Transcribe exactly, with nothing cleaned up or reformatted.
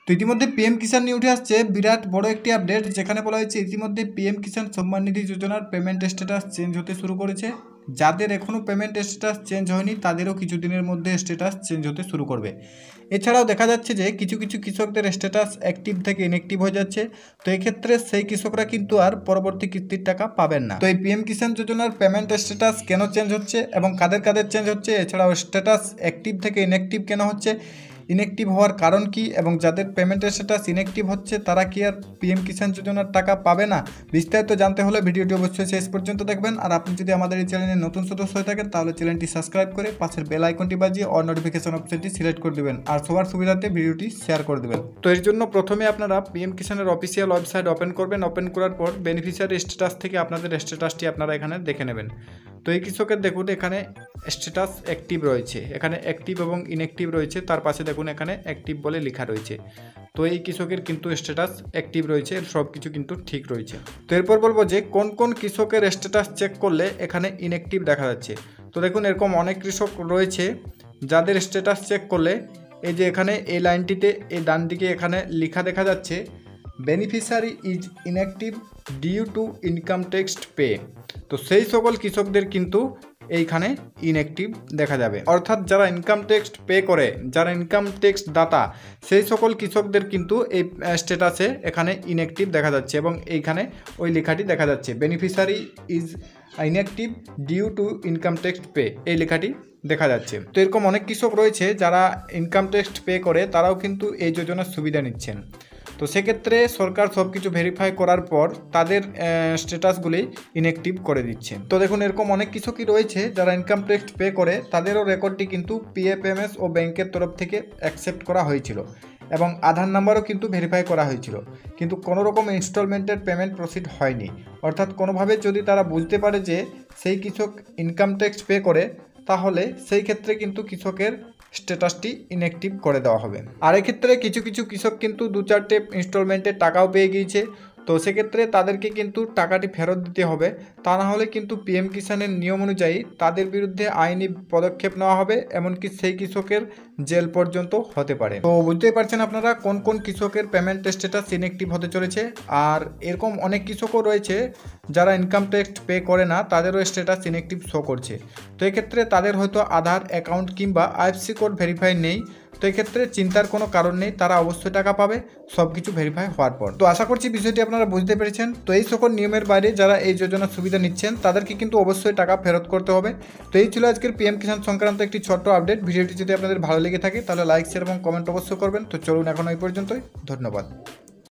তো ইতিমধ্যে পিএম কিষাণ নিয়ে উঠে আসছে বিরাট বড় একটি আপডেট, যেখানে বলা হয়েছে ইতিমধ্যে পিএম কিষাণ সম্মান নিধি যোজনার পেমেন্ট স্ট্যাটাস চেঞ্জ হতে শুরু করেছে। যাদের এখনও পেমেন্ট স্ট্যাটাস চেঞ্জ হয়নি তাদেরও কিছুদিনের মধ্যে স্ট্যাটাস চেঞ্জ হতে শুরু করবে। এছাড়াও দেখা যাচ্ছে যে কিছু কিছু কৃষকদের স্ট্যাটাস অ্যাক্টিভ থেকে ইনঅ্যাক্টিভ হয়ে যাচ্ছে। তো এক্ষেত্রে সেই কৃষকরা কিন্তু আর পরবর্তী কিস্তির টাকা পাবেন না। তো এই পিএম কিষাণ যোজনার পেমেন্ট স্ট্যাটাস কেন চেঞ্জ হচ্ছে এবং কাদের কাদের চেঞ্জ হচ্ছে, এছাড়াও স্ট্যাটাস অ্যাক্টিভ থেকে ইনঅ্যাক্টিভ কেন হচ্ছে, ইনঅ্যাক্টিভ হওয়ার কারণ কি, এবং যাদের পেমেন্টের স্ট্যাটাস ইনঅ্যাক্টিভ হচ্ছে তারা কি আর পিএম কিষাণ যোজনার টাকা পাবে না, বিস্তারিত জানতে হলে ভিডিওটি অবশ্যই শেষ পর্যন্ত দেখবেন। আর আপনি যদি আমাদের এই চ্যানেলে নতুন সদস্য হয়ে থাকেন তাহলে চ্যানেলটি সাবস্ক্রাইব করে পাশের বেল আইকনটি বাজিয়ে অল নোটিফিকেশন অপশনটি সিলেক্ট করে দেবেন আর সবার সুবিধাতে ভিডিওটি শেয়ার করে দেবেন। তো এর জন্য প্রথমে আপনারা পিএম কিষাণের অফিসিয়াল ওয়েবসাইট ওপেন করবেন। ওপেন করার পর বেনিফিশিয়ারি স্ট্যাটাস থেকে আপনাদের স্ট্যাটাসটি আপনারা এখানে দেখে নেবেন। তো এই কৃষকের দেখুন এখানে স্ট্যাটাস অ্যাক্টিভ রয়েছে, এখানে অ্যাক্টিভ এবং ইনঅ্যাক্টিভ রয়েছে, তার পাশে দেখুন এখানে অ্যাক্টিভ বলে লেখা রয়েছে। তো এই কৃষকের কিন্তু স্ট্যাটাস অ্যাক্টিভ রয়েছে, সব কিছু কিন্তু ঠিক রয়েছে। তো এরপর বলবো যে কোন কোন কৃষকের স্ট্যাটাস চেক করলে এখানে ইনঅ্যাক্টিভ দেখা যাচ্ছে। তো দেখুন এরকম অনেক কৃষক রয়েছে যাদের স্ট্যাটাস চেক করলে এই যে এখানে এই লাইনটিতে এই ডান দিকে এখানে লেখা দেখা যাচ্ছে beneficiary is inactive due to income tax pay. তো সেই সকল কৃষকদের কিন্তু এইখানে ইনঅ্যাক্টিভ দেখা যাবে, অর্থাৎ যারা ইনকাম ট্যাক্স পে করে, যারা ইনকাম ট্যাক্স দাতা, সেই সকল কৃষকদের কিন্তু এই স্ট্যাটাসে এখানে ইনঅ্যাক্টিভ দেখা যাচ্ছে এবং এইখানে ওই লেখাটি দেখা যাচ্ছে beneficiary is inactive due to income tax pay, এই লেখাটি দেখা যাচ্ছে। তো এরকম অনেক কৃষক রয়েছে যারা ইনকাম ট্যাক্স পে করে, তারাও কিন্তু এই যোজনার সুবিধা নিচ্ছেন। তো সেক্ষেত্রে সরকার সব কিছু ভেরিফাই করার পর তাদের স্ট্যাটাসগুলি ইনঅ্যাক্টিভ করে দিচ্ছে। তো দেখুন এরকম অনেক কৃষকই রয়েছে যারা ইনকাম ট্যাক্স পে করে, তাদেরও রেকর্ডটি কিন্তু পিএফএমএস ও ব্যাংকের তরফ থেকে অ্যাকসেপ্ট করা হয়েছিল এবং আধার নাম্বারও কিন্তু ভেরিফাই করা হয়েছিল, কিন্তু কোনো রকম ইনস্টলমেন্টের পেমেন্ট প্রসিড হয়নি। অর্থাৎ কোনোভাবে যদি তারা বুঝতে পারে যে সেই কৃষক ইনকাম ট্যাক্স পে করে, তাহলে সেই ক্ষেত্রে কিন্তু কৃষকের স্ট্যাটাসটি ইনঅ্যাক্টিভ করে দেওয়া হবে। আর এক্ষেত্রে কিছু কিছু কৃষক কিন্তু দু চারটে ইনস্টলমেন্টের টাকাও পেয়ে গিয়েছে, তো সেক্ষেত্রে তাদেরকে কিন্তু টাকাটি ফেরত দিতে হবে, তা না হলে কিন্তু পিএম কিষাণের নিয়ম অনুযায়ী তাদের বিরুদ্ধে আইনি পদক্ষেপ নেওয়া হবে, এমনকি সেই কৃষকের জেল পর্যন্ত হতে পারে। তো বুঝতেই পারছেন আপনারা কোন কোন কৃষকের পেমেন্ট স্ট্যাটাস ইনঅ্যাক্টিভ হতে চলেছে। আর এরকম অনেক কৃষকও রয়েছে যারা ইনকাম ট্যাক্স পে করে না, তাদেরও স্ট্যাটাস ইনঅ্যাক্টিভ শো করছে। তো এক্ষেত্রে তাদের হয়তো আধার, অ্যাকাউন্ট কিংবা আইএফসি কোড ভেরিফাই নেই। তো এক্ষেত্রে চিন্তার কোনো কারণ নেই, তারা অবশ্যই টাকা পাবে সব কিছু ভেরিফাই হওয়ার পর। তো আশা করছি বিষয়টি আপনারা বুঝতে পেরেছেন। তো এই সকল নিয়মের বাইরে যারা এই যোজনার সুবিধা নিচ্ছেন তাদেরকে কিন্তু অবশ্যই টাকা ফেরত করতে হবে। তো এই ছিল আজকের পিএম কিষাণ সংক্রান্ত একটি ছোট্ট আপডেট। ভিডিওটি যদি আপনাদের ভালো লেগে থাকে তাহলে লাইক, শেয়ার এবং কমেন্ট অবশ্যই করবেন। তো চলুন এখন এই পর্যন্তই, ধন্যবাদ।